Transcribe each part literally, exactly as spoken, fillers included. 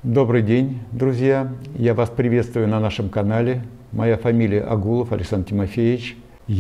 Добрый день, друзья! Я вас приветствую на нашем канале. Моя фамилия Агулов Александр Тимофеевич.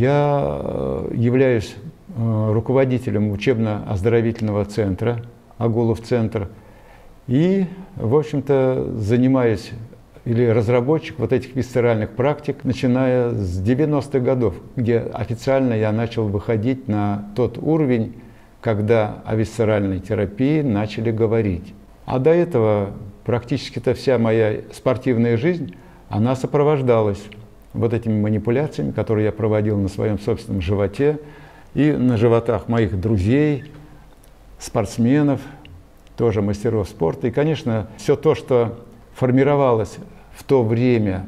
Я являюсь руководителем учебно-оздоровительного центра Агулов-центр и, в общем-то, занимаюсь или разработчик вот этих висцеральных практик, начиная с девяностых годов, где официально я начал выходить на тот уровень, когда о висцеральной терапии начали говорить. А до этого практически-то вся моя спортивная жизнь, она сопровождалась вот этими манипуляциями, которые я проводил на своем собственном животе и на животах моих друзей, спортсменов, тоже мастеров спорта. И, конечно, все то, что формировалось в то время,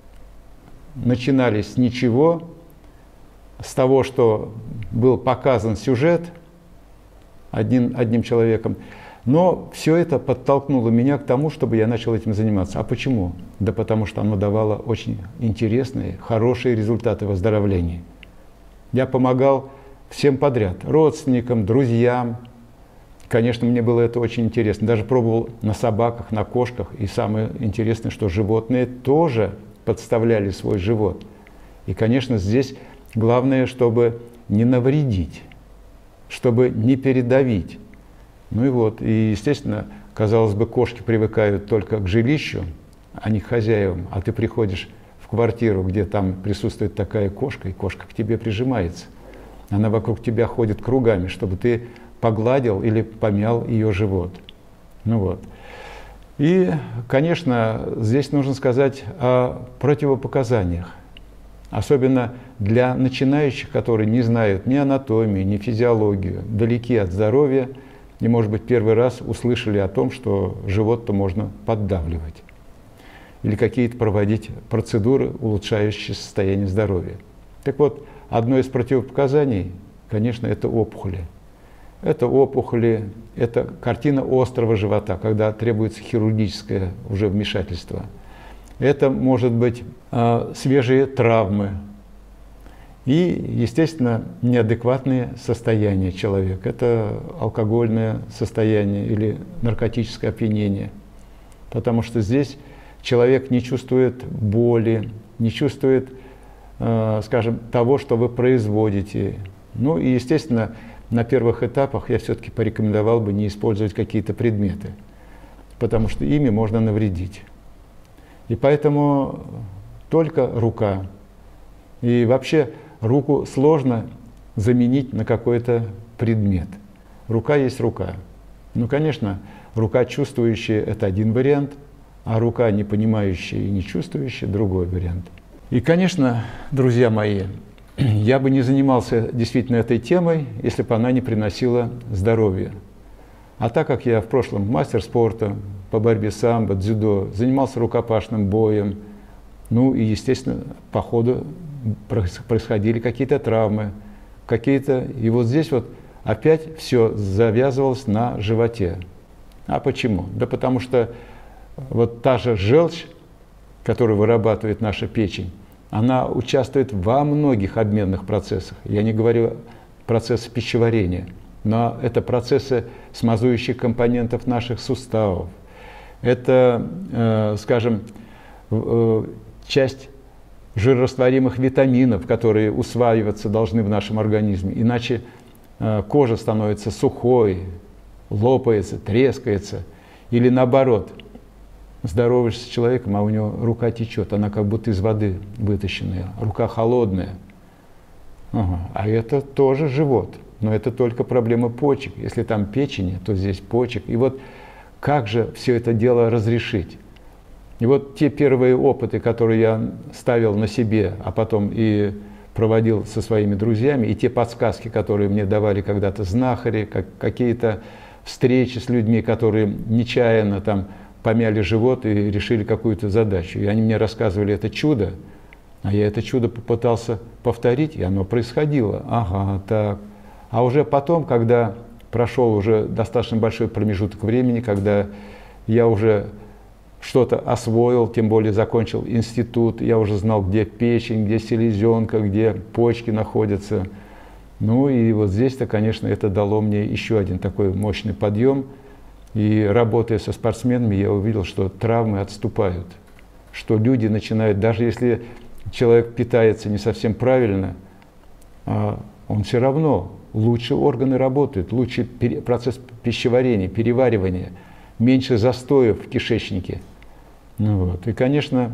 начинали с ничего, с того, что был показан сюжет одним, одним человеком. Но все это подтолкнуло меня к тому, чтобы я начал этим заниматься. А почему? Да потому что оно давало очень интересные, хорошие результаты выздоровления. Я помогал всем подряд, родственникам, друзьям. Конечно, мне было это очень интересно. Даже пробовал на собаках, на кошках. И самое интересное, что животные тоже подставляли свой живот. И, конечно, здесь главное, чтобы не навредить, чтобы не передавить. Ну и вот, и, естественно, казалось бы, кошки привыкают только к жилищу, а не к хозяевам. А ты приходишь в квартиру, где там присутствует такая кошка, и кошка к тебе прижимается. Она вокруг тебя ходит кругами, чтобы ты погладил или помял ее живот. Ну вот. И, конечно, здесь нужно сказать о противопоказаниях. Особенно для начинающих, которые не знают ни анатомию, ни физиологию, далеки от здоровья, и, может быть, первый раз услышали о том, что живот-то можно поддавливать. Или какие-то проводить процедуры, улучшающие состояние здоровья. Так вот, одно из противопоказаний, конечно, это опухоли. Это опухоли, это картина острого живота, когда требуется хирургическое уже вмешательство. Это, может быть, э, свежие травмы. И, естественно, неадекватные состояния человека. Это алкогольное состояние или наркотическое опьянение. Потому что здесь человек не чувствует боли, не чувствует, э, скажем, того, что вы производите. Ну и, естественно, на первых этапах я все-таки порекомендовал бы не использовать какие-то предметы, потому что ими можно навредить. И поэтому только рука. И вообще руку сложно заменить на какой-то предмет. Рука есть рука. Ну, конечно, рука чувствующая – это один вариант, а рука не понимающая и не чувствующая – другой вариант. И, конечно, друзья мои, я бы не занимался действительно этой темой, если бы она не приносила здоровья. А так как я в прошлом мастер спорта по борьбе самбо, дзюдо, занимался рукопашным боем, ну и, естественно, по ходу происходили какие-то травмы, какие-то... И вот здесь вот опять все завязывалось на животе. А почему? Да потому что вот та же желчь, которую вырабатывает наша печень, она участвует во многих обменных процессах. Я не говорю процессы пищеварения, но это процессы смазующих компонентов наших суставов. Это, э, скажем, э, часть жирорастворимых витаминов, которые усваиваться должны в нашем организме. Иначе э, кожа становится сухой, лопается, трескается. Или наоборот, здороваешься с человеком, а у него рука течет, она как будто из воды вытащенная, рука холодная. Ага. А это тоже живот, но это только проблема почек. Если там печени, то здесь почек. И вот как же все это дело разрешить? И вот те первые опыты, которые я ставил на себе, а потом и проводил со своими друзьями, и те подсказки, которые мне давали когда-то знахари, как, какие-то встречи с людьми, которые нечаянно там помяли живот и решили какую-то задачу. И они мне рассказывали это чудо, а я это чудо попытался повторить, и оно происходило. Ага, так. А уже потом, когда прошел уже достаточно большой промежуток времени, когда я уже что-то освоил, тем более закончил институт, я уже знал, где печень, где селезенка, где почки находятся. Ну и вот здесь-то, конечно, это дало мне еще один такой мощный подъем. И работая со спортсменами, я увидел, что травмы отступают, что люди начинают, даже если человек питается не совсем правильно, он все равно, лучше органы работают, лучше процесс пищеварения, переваривания, меньше застоев в кишечнике. Ну вот. И, конечно,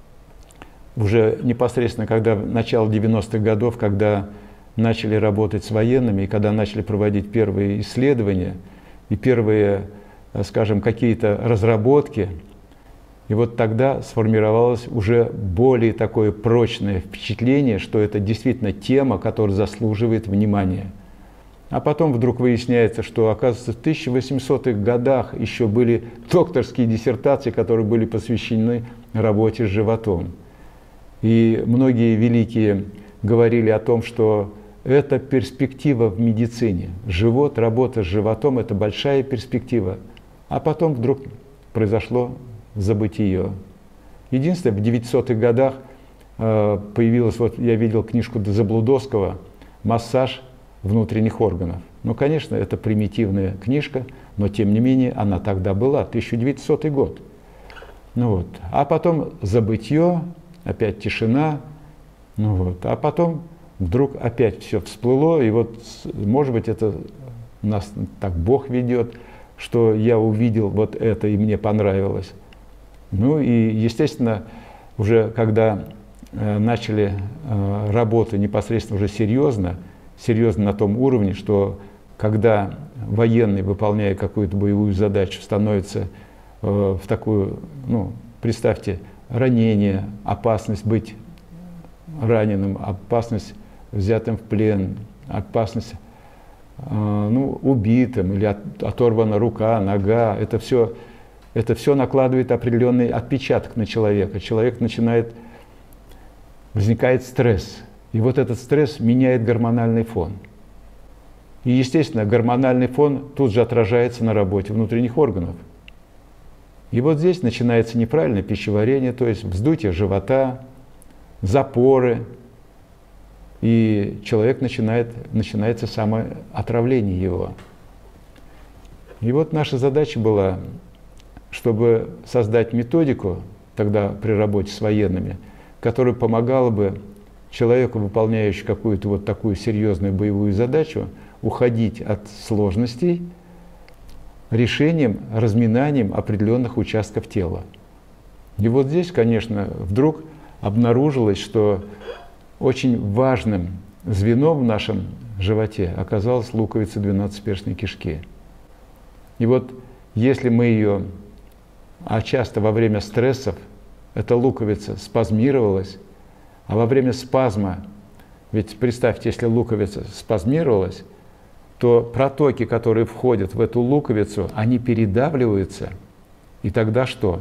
уже непосредственно, когда в начало девяностых годов, когда начали работать с военными, и когда начали проводить первые исследования и первые, скажем, какие-то разработки, и вот тогда сформировалось уже более такое прочное впечатление, что это действительно тема, которая заслуживает внимания. А потом вдруг выясняется, что, оказывается, в тысяча восьмисотых годах еще были докторские диссертации, которые были посвящены работе с животом. И многие великие говорили о том, что это перспектива в медицине. Живот, работа с животом – это большая перспектива. А потом вдруг произошло забытие. Единственное, в девятисотых годах э, появилась, вот я видел книжку Заблудовского «Массаж внутренних органов». Ну, конечно, это примитивная книжка, но тем не менее она тогда была, тысяча девятисотый год. Ну, вот. А потом забытье, опять тишина, ну, вот. А потом вдруг опять все всплыло, и вот, может быть, это нас так Бог ведет, что я увидел вот это, и мне понравилось. Ну и, естественно, уже когда э, начали э, работу непосредственно уже серьезно, серьезно на том уровне, что когда военный, выполняя какую-то боевую задачу, становится э, в такую, ну, представьте, ранение, опасность быть раненым, опасность взятым в плен, опасность э, ну, убитым или от, оторвана рука, нога, это все, это все накладывает определенный отпечаток на человека. Человек начинает, возникает стресс. И вот этот стресс меняет гормональный фон. И, естественно, гормональный фон тут же отражается на работе внутренних органов. И вот здесь начинается неправильное пищеварение, то есть вздутие живота, запоры, и человек начинает, начинается самоотравление его. И вот наша задача была, чтобы создать методику, тогда при работе с военными, которая помогала бы человеку, выполняющему какую-то вот такую серьезную боевую задачу, уходить от сложностей решением, разминанием определенных участков тела. И вот здесь, конечно, вдруг обнаружилось, что очень важным звеном в нашем животе оказалась луковица двенадцатиперстной кишки. И вот если мы ее, а часто во время стрессов, эта луковица спазмировалась, а во время спазма, ведь представьте, если луковица спазмировалась, то протоки, которые входят в эту луковицу, они передавливаются, и тогда что?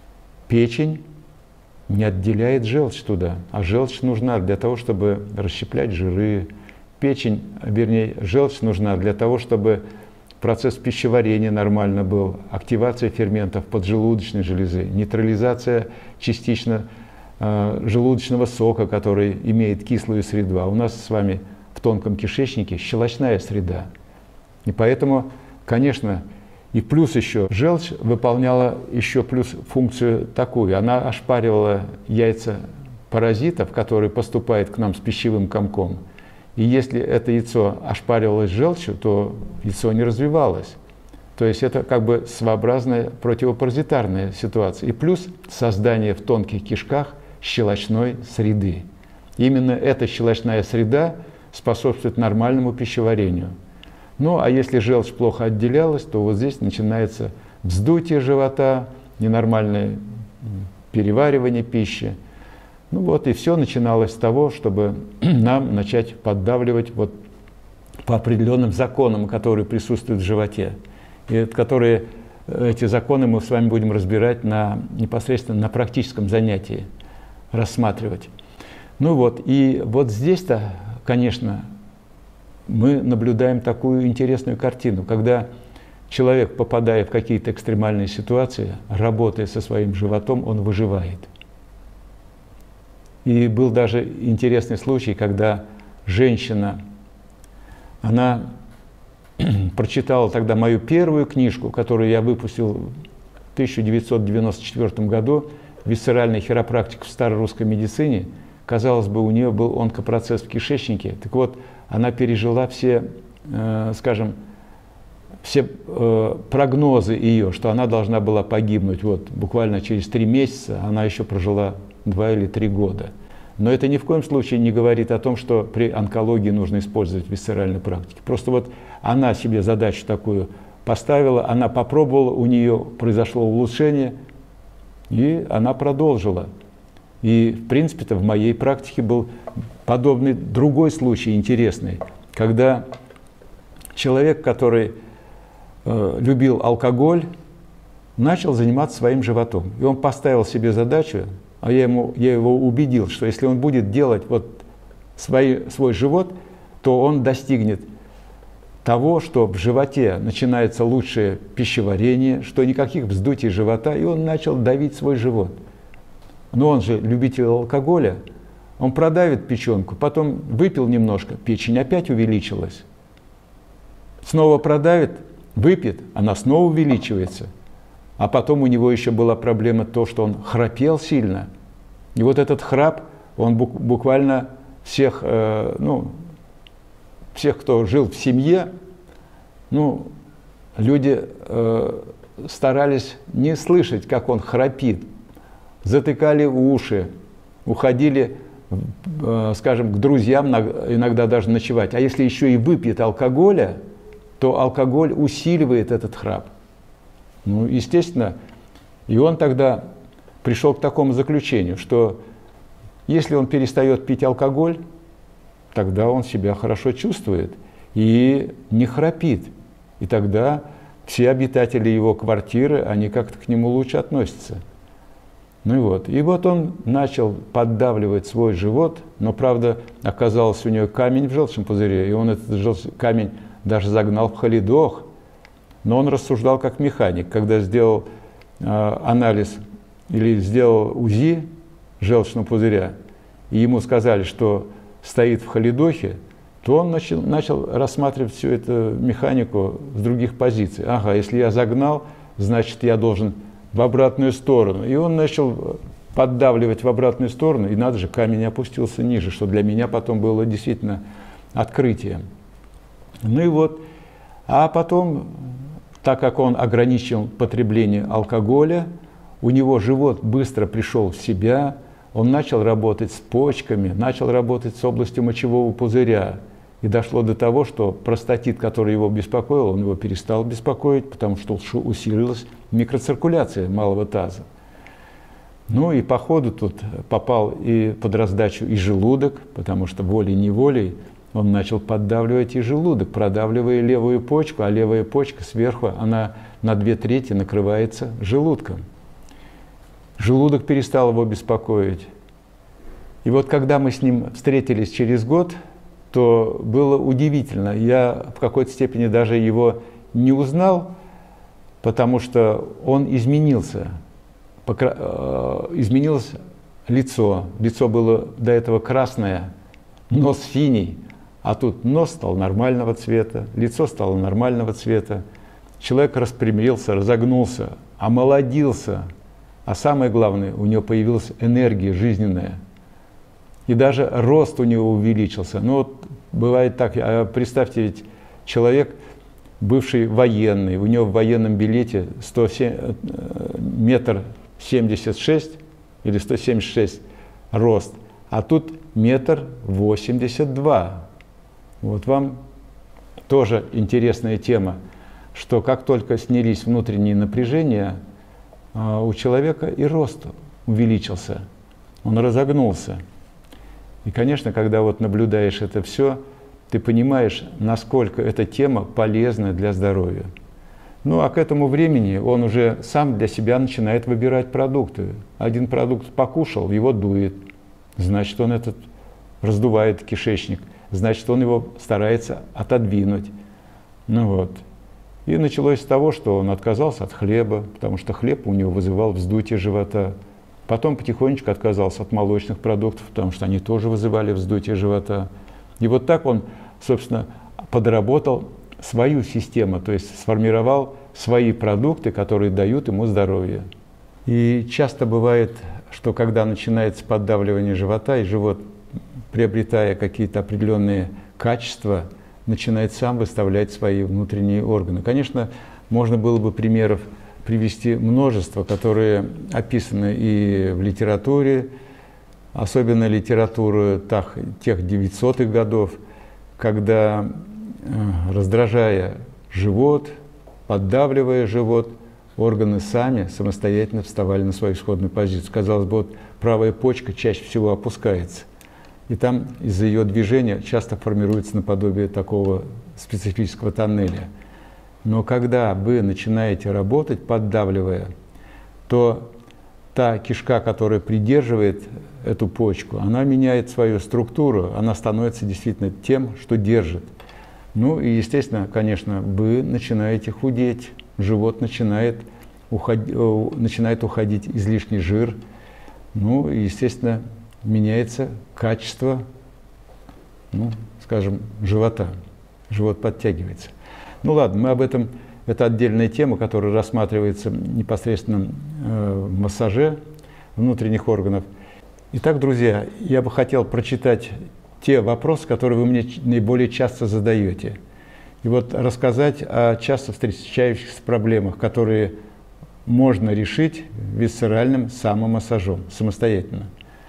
Печень не отделяет желчь туда, а желчь нужна для того, чтобы расщеплять жиры. Печень, вернее, желчь нужна для того, чтобы процесс пищеварения нормально был, активация ферментов поджелудочной железы, нейтрализация частично э, желудочного сока, который имеет кислую среду. А у нас с вами в тонком кишечнике щелочная среда. И поэтому, конечно, и плюс еще желчь выполняла еще плюс функцию такую. Она ошпаривала яйца паразитов, которые поступают к нам с пищевым комком. И если это яйцо ошпаривалось желчью, то яйцо не развивалось. То есть это как бы своеобразная противопаразитарная ситуация. И плюс создание в тонких кишках щелочной среды. Именно эта щелочная среда способствует нормальному пищеварению. Ну, а если желчь плохо отделялась, то вот здесь начинается вздутие живота, ненормальное переваривание пищи. Ну вот, и все начиналось с того, чтобы нам начать поддавливать вот по определенным законам, которые присутствуют в животе. И которые, эти законы мы с вами будем разбирать на, непосредственно на практическом занятии, рассматривать. Ну вот, и вот здесь-то, конечно, мы наблюдаем такую интересную картину, когда человек, попадая в какие-то экстремальные ситуации, работая со своим животом, он выживает. И был даже интересный случай, когда женщина, она прочитал тогда мою первую книжку, которую я выпустил в тысяча девятьсот девяносто четвёртом году, «Висцеральная хиропрактика в старорусской медицине». Казалось бы, у нее был онкопроцесс в кишечнике. Так вот, она пережила все, э, скажем, все э, прогнозы ее, что она должна была погибнуть. Вот, буквально через три месяца она еще прожила два или три года. Но это ни в коем случае не говорит о том, что при онкологии нужно использовать висцеральную практику. Просто вот она себе задачу такую поставила, она попробовала, у нее произошло улучшение, и она продолжила. И, в принципе-то, в моей практике был подобный другой случай интересный, когда человек, который э, любил алкоголь, начал заниматься своим животом. И он поставил себе задачу, а я, ему, я его убедил, что если он будет делать вот свой, свой живот, то он достигнет того, что в животе начинается лучшее пищеварение, что никаких вздутий живота, и он начал давить свой живот. Но он же любитель алкоголя, он продавит печенку, потом выпил немножко, печень опять увеличилась. Снова продавит, выпьет, она снова увеличивается. А потом у него еще была проблема то, что он храпел сильно. И вот этот храп, он буквально всех, э, ну, всех, кто жил в семье, ну, люди э, старались не слышать, как он храпит. Затыкали уши, уходили, э, скажем, к друзьям иногда даже ночевать. А если еще и выпьет алкоголя, то алкоголь усиливает этот храп. Ну, естественно, и он тогда пришел к такому заключению, что если он перестает пить алкоголь, тогда он себя хорошо чувствует и не храпит. И тогда все обитатели его квартиры, они как-то к нему лучше относятся. Ну и вот. И вот он начал поддавливать свой живот, но, правда, оказался у него камень в желчном пузыре, и он этот желчный камень даже загнал в холидох. Но он рассуждал как механик. Когда сделал э, анализ или сделал УЗИ желчного пузыря, и ему сказали, что стоит в холидохе, то он начал, начал рассматривать всю эту механику с других позиций. Ага, если я загнал, значит, я должен в обратную сторону. И он начал поддавливать в обратную сторону, и надо же, камень опустился ниже, что для меня потом было действительно открытием. Ну и вот, а потом, так как он ограничил потребление алкоголя, у него живот быстро пришел в себя, он начал работать с почками, начал работать с областью мочевого пузыря. И дошло до того, что простатит, который его беспокоил, он его перестал беспокоить, потому что усилилась микроциркуляция малого таза. Ну и по ходу тут попал и под раздачу и желудок, потому что волей-неволей он начал поддавливать и желудок, продавливая левую почку, а левая почка сверху, она на две трети накрывается желудком. Желудок перестал его беспокоить. И вот когда мы с ним встретились через год, то было удивительно. Я в какой-то степени даже его не узнал, потому что он изменился. Изменилось лицо. Лицо было до этого красное, нос синий, а тут нос стал нормального цвета, лицо стало нормального цвета. Человек распрямился, разогнулся, омолодился. А самое главное, у него появилась энергия жизненная. И даже рост у него увеличился. Ну вот бывает так, представьте, ведь человек, бывший военный, у него в военном билете сто семь, метр семьдесят шесть или сто семьдесят шесть рост, а тут метр восемьдесят два. Вот вам тоже интересная тема, что как только снялись внутренние напряжения, у человека и рост увеличился, он разогнулся. И, конечно, когда вот наблюдаешь это все, ты понимаешь, насколько эта тема полезна для здоровья. Ну, а к этому времени он уже сам для себя начинает выбирать продукты. Один продукт покушал, его дует, значит, он этот раздувает кишечник, значит, он его старается отодвинуть. Ну вот. И началось с того, что он отказался от хлеба, потому что хлеб у него вызывал вздутие живота. Потом потихонечку отказался от молочных продуктов, потому что они тоже вызывали вздутие живота. И вот так он, собственно, подработал свою систему, то есть сформировал свои продукты, которые дают ему здоровье. И часто бывает, что когда начинается поддавливание живота, и живот, приобретая какие-то определенные качества, начинает сам выставлять свои внутренние органы. Конечно, можно было бы примеров привести множество, которые описаны и в литературе, особенно литературу тех девятисотых годов, когда, раздражая живот, поддавливая живот, органы сами самостоятельно вставали на свою исходную позицию. Казалось бы, вот правая почка чаще всего опускается, и там из-за ее движения часто формируется наподобие такого специфического тоннеля. Но когда вы начинаете работать, поддавливая, то та кишка, которая придерживает эту почку, она меняет свою структуру, она становится действительно тем, что держит. Ну и, естественно, конечно, вы начинаете худеть, живот начинает уходить, начинает уходить излишний жир, ну и, естественно, меняется качество, ну, скажем, живота, живот подтягивается. Ну ладно, мы об этом, это отдельная тема, которая рассматривается непосредственно э, в массаже внутренних органов. Итак, друзья, я бы хотел прочитать те вопросы, которые вы мне наиболее часто задаете. И вот рассказать о часто встречающихся проблемах, которые можно решить висцеральным самомассажом, самостоятельно.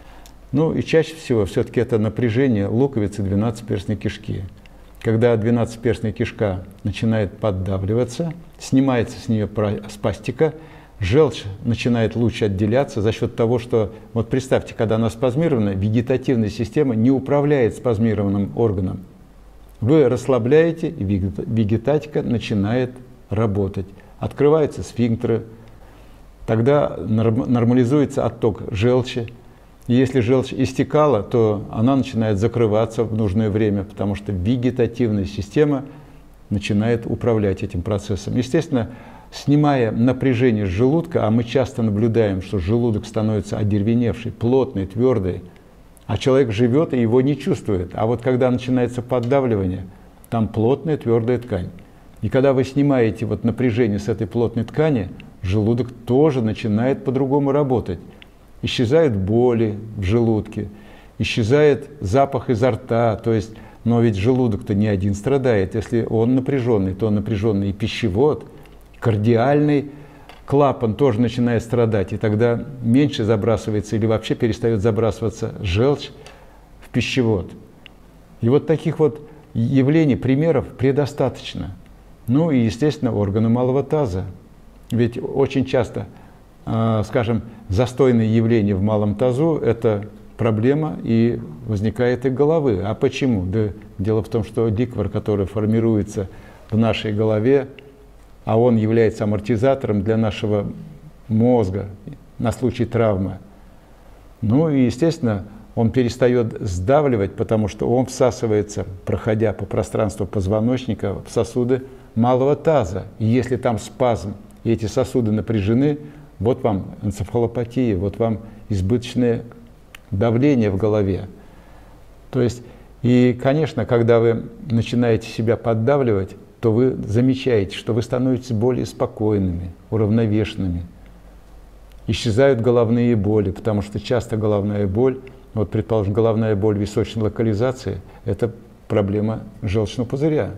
Ну и чаще всего все-таки это напряжение луковицы двенадцатиперстной кишки. Когда двенадцатиперстная кишка начинает поддавливаться, снимается с нее спастика, желчь начинает лучше отделяться за счет того, что, вот представьте, когда она спазмирована, вегетативная система не управляет спазмированным органом. Вы расслабляете, и вегетатика начинает работать. Открываются сфинктеры, тогда нормализуется отток желчи. И если желчь истекала, то она начинает закрываться в нужное время, потому что вегетативная система начинает управлять этим процессом. Естественно, снимая напряжение с желудка, а мы часто наблюдаем, что желудок становится одеревеневший, плотный, твердый, а человек живет и его не чувствует. А вот когда начинается поддавливание, там плотная, твердая ткань. И когда вы снимаете вот напряжение с этой плотной ткани, желудок тоже начинает по-другому работать. Исчезают боли в желудке, исчезает запах изо рта, то есть, но ведь желудок-то не один страдает. Если он напряженный, то напряженный и пищевод, кардиальный клапан тоже начинает страдать, и тогда меньше забрасывается или вообще перестает забрасываться желчь в пищевод. И вот таких вот явлений, примеров предостаточно. Ну и, естественно, органы малого таза. Ведь очень часто, э, скажем, застойные явления в малом тазу – это проблема, и возникает и головы. А почему? Да, дело в том, что ликвор, который формируется в нашей голове, а он является амортизатором для нашего мозга на случай травмы. Ну и, естественно, он перестает сдавливать, потому что он всасывается, проходя по пространству позвоночника, в сосуды малого таза. И если там спазм, и эти сосуды напряжены, вот вам энцефалопатия, вот вам избыточное давление в голове. То есть, и, конечно, когда вы начинаете себя поддавливать, то вы замечаете, что вы становитесь более спокойными, уравновешенными. Исчезают головные боли, потому что часто головная боль, вот, предположим, головная боль височной локализации – это проблема желчного пузыря.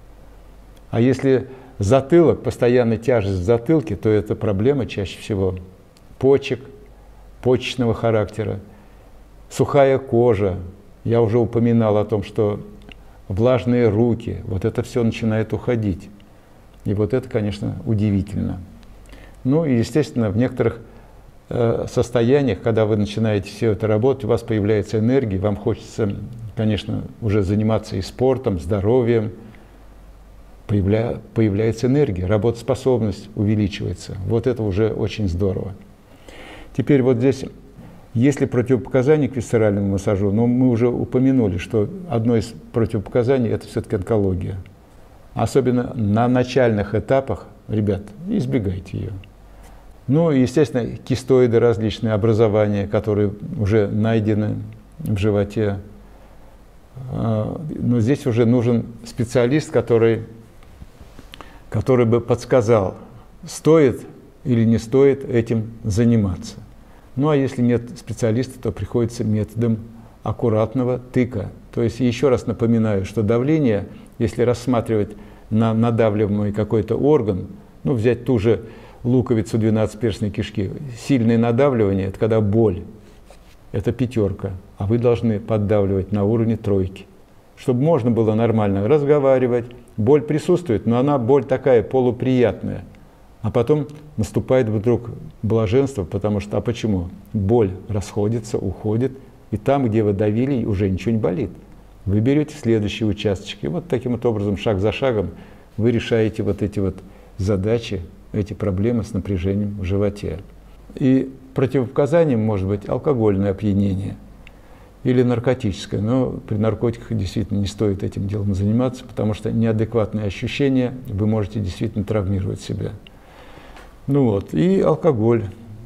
А если затылок, постоянная тяжесть в затылке, то это проблема чаще всего почек, почечного характера, сухая кожа. Я уже упоминал о том, что влажные руки, вот это все начинает уходить. И вот это, конечно, удивительно. Ну и, естественно, в некоторых э, состояниях, когда вы начинаете все это работать, у вас появляется энергия, вам хочется, конечно, уже заниматься и спортом, здоровьем, появля, появляется энергия, работоспособность увеличивается. Вот это уже очень здорово. Теперь вот здесь, если противопоказания к висцеральному массажу, но мы уже упомянули, что одно из противопоказаний – это все-таки онкология. Особенно на начальных этапах, ребят, избегайте ее. Ну, естественно, кистоиды, различные образования, которые уже найдены в животе. Но здесь уже нужен специалист, который который бы подсказал, стоит или не стоит этим заниматься. Ну а если нет специалиста, то приходится методом аккуратного тыка. То есть еще раз напоминаю, что давление, если рассматривать на надавливаемый какой-то орган, ну взять ту же луковицу двенадцатиперстной кишки, сильное надавливание – это когда боль, это пятерка, а вы должны поддавливать на уровне тройки, чтобы можно было нормально разговаривать. Боль присутствует, но она боль такая полуприятная. А потом наступает вдруг блаженство, потому что, а почему? Боль расходится, уходит, и там, где вы давили, уже ничего не болит. Вы берете следующий участок, и вот таким вот образом, шаг за шагом, вы решаете вот эти вот задачи, эти проблемы с напряжением в животе. И противопоказанием может быть алкогольное опьянение или наркотическое, но при наркотиках действительно не стоит этим делом заниматься, потому что неадекватные ощущения, вы можете действительно травмировать себя. Ну вот, и алкоголь,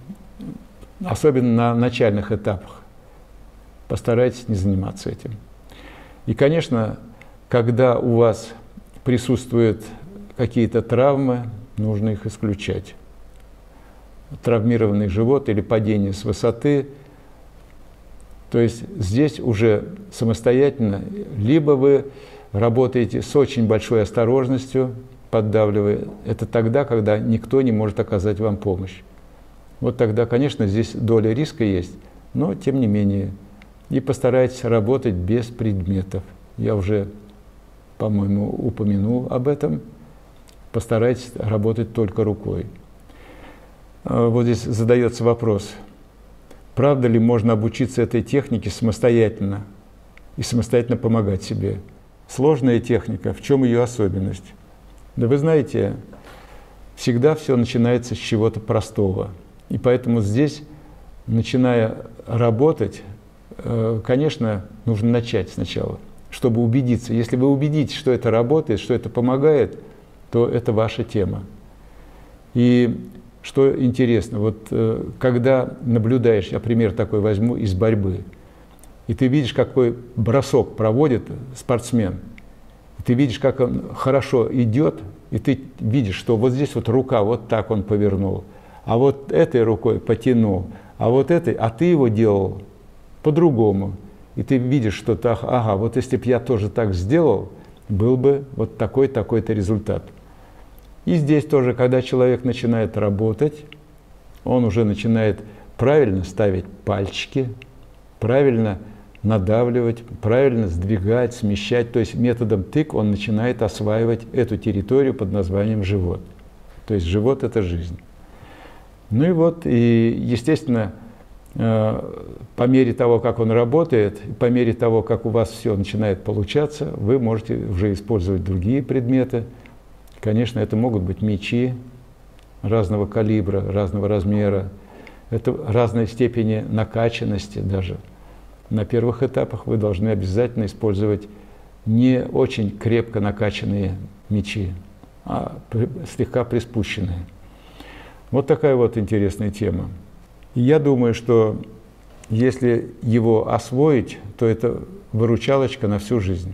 особенно на начальных этапах, постарайтесь не заниматься этим. И, конечно, когда у вас присутствуют какие-то травмы, нужно их исключать. Травмированный живот или падение с высоты. То есть здесь уже самостоятельно, либо вы работаете с очень большой осторожностью, поддавливая. Это тогда, когда никто не может оказать вам помощь. Вот тогда, конечно, здесь доля риска есть, но тем не менее. И постарайтесь работать без предметов. Я уже, по-моему, упомянул об этом. Постарайтесь работать только рукой. Вот здесь задается вопрос, правда ли можно обучиться этой технике самостоятельно и самостоятельно помогать себе? Сложная техника, в чем ее особенность? Да вы знаете, всегда все начинается с чего-то простого. И поэтому здесь, начиная работать, конечно, нужно начать сначала, чтобы убедиться. Если вы убедитесь, что это работает, что это помогает, то это ваша тема. И что интересно, вот когда наблюдаешь, я пример такой возьму из борьбы, и ты видишь, какой бросок проводит спортсмен, и ты видишь, как он хорошо идет, и ты видишь, что вот здесь вот рука, вот так он повернул, а вот этой рукой потянул, а вот этой, а ты его делал по-другому. И ты видишь, что так, ага, вот если бы я тоже так сделал, был бы вот такой, такой-то результат. И здесь тоже, когда человек начинает работать, он уже начинает правильно ставить пальчики, правильно надавливать, правильно сдвигать, смещать. То есть методом тык он начинает осваивать эту территорию под названием живот. То есть живот – это жизнь. Ну и вот, и естественно, по мере того, как он работает, по мере того, как у вас все начинает получаться, вы можете уже использовать другие предметы. Конечно, это могут быть мечи разного калибра, разного размера. Это разной степени накачанности даже. На первых этапах вы должны обязательно использовать не очень крепко накачанные мечи, а слегка приспущенные. Вот такая вот интересная тема. И я думаю, что если его освоить, то это выручалочка на всю жизнь.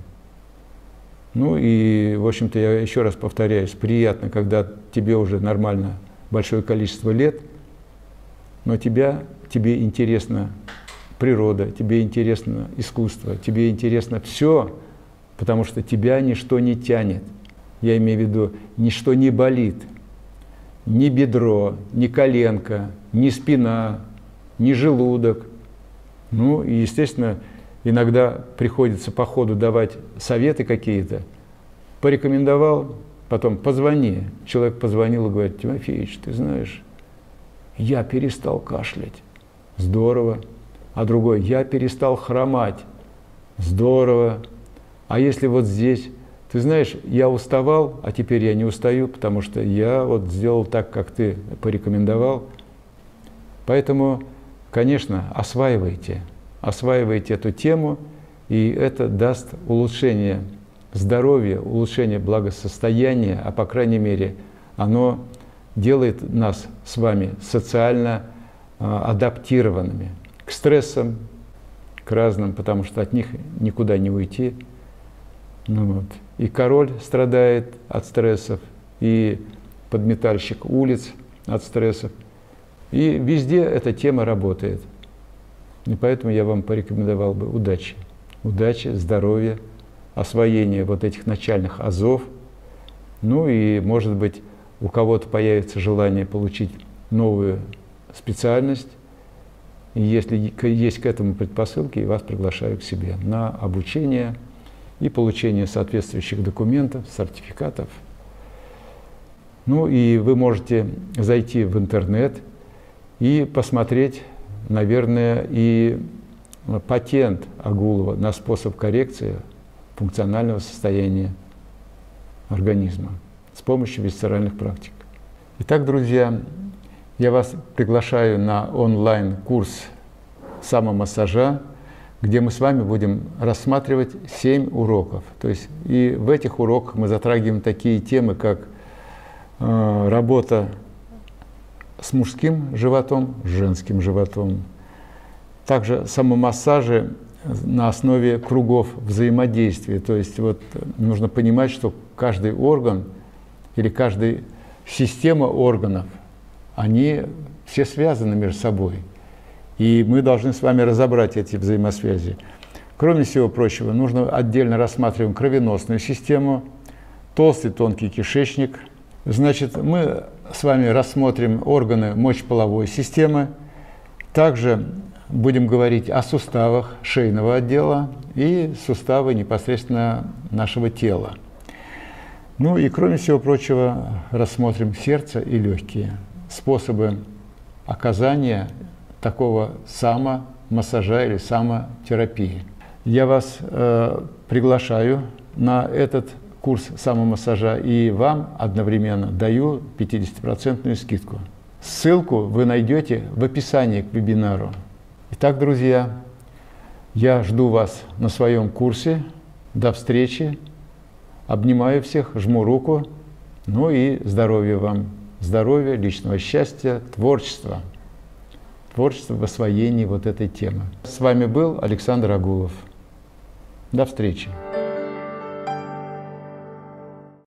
Ну и, в общем-то, я еще раз повторяюсь, приятно, когда тебе уже нормально большое количество лет, но тебя, тебе интересна природа, тебе интересно искусство, тебе интересно все, потому что тебя ничто не тянет. Я имею в виду, ничто не болит. Ни бедро, ни коленка, ни спина, ни желудок. Ну и, естественно, иногда приходится по ходу давать советы какие-то. Порекомендовал, потом позвони. Человек позвонил и говорит: Тимофеич, ты знаешь, я перестал кашлять. Здорово. А другой: я перестал хромать. Здорово. А если вот здесь... Ты знаешь, я уставал, а теперь я не устаю, потому что я вот сделал так, как ты порекомендовал. Поэтому, конечно, осваивайте, осваивайте эту тему, и это даст улучшение здоровья, улучшение благосостояния, а по крайней мере, оно делает нас с вами социально а, адаптированными к стрессам, к разным, потому что от них никуда не уйти. Ну вот. И король страдает от стрессов, и подметальщик улиц от стрессов. И везде эта тема работает. И поэтому я вам порекомендовал бы удачи. Удачи, здоровья, освоения вот этих начальных азов. Ну и, может быть, у кого-то появится желание получить новую специальность. И если есть к этому предпосылки, я вас приглашаю к себе на обучение и получение соответствующих документов, сертификатов. Ну и вы можете зайти в интернет и посмотреть, наверное, и патент Агулова на способ коррекции функционального состояния организма с помощью висцеральных практик. Итак, друзья, я вас приглашаю на онлайн-курс самомассажа, где мы с вами будем рассматривать семь уроков. То есть и в этих уроках мы затрагиваем такие темы, как э, работа с мужским животом, с женским животом. Также самомассажи на основе кругов взаимодействия. То есть вот нужно понимать, что каждый орган или каждая система органов, они все связаны между собой. И мы должны с вами разобрать эти взаимосвязи. Кроме всего прочего, нужно отдельно рассматривать кровеносную систему, толстый, тонкий кишечник. Значит, мы с вами рассмотрим органы мочеполовой системы. Также будем говорить о суставах шейного отдела и суставы непосредственно нашего тела. Ну и, кроме всего прочего, рассмотрим сердце и легкие, способы оказания такого самомассажа или самотерапии. Я вас э, приглашаю на этот курс самомассажа и вам одновременно даю пятидесятипроцентную скидку. Ссылку вы найдете в описании к вебинару. Итак, друзья, я жду вас на своем курсе. До встречи. Обнимаю всех, жму руку. Ну и здоровья вам. Здоровья, личного счастья, творчества. Творчество в освоении вот этой темы. С вами был Александр Агулов. До встречи.